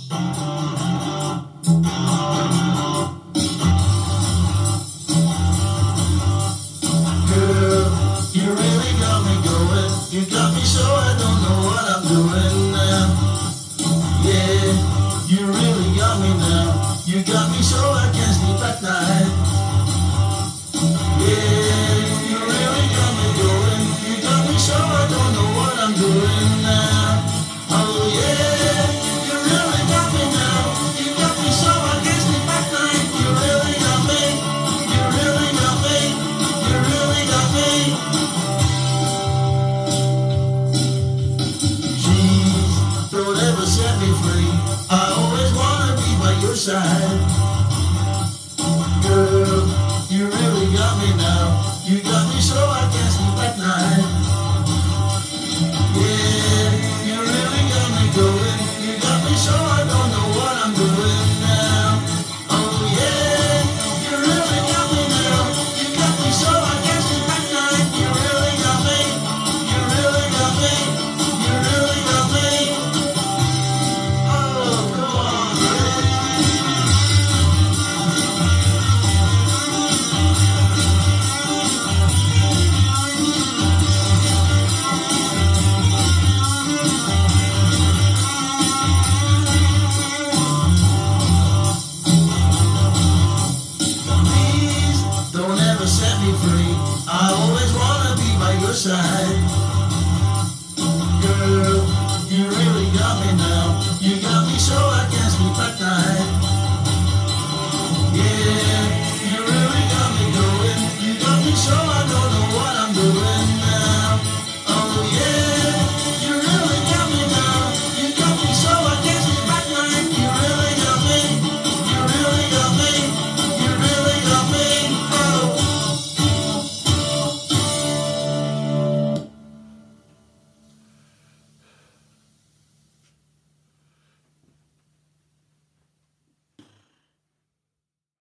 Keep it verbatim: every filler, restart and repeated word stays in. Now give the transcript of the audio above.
You really got me going. You got me so I don't know what I'm doing now. Yeah, you really got me now. You got me so I can't sleep at night. Yeah, you really got me going. You got me so I don't know what I'm doing now. Oh yeah, you really got me now. You got me so I can't sleep at night. You really got me. You really got me. You really got me. Don't ever set me free. I always wanna be by your side. Girl, you really got me now.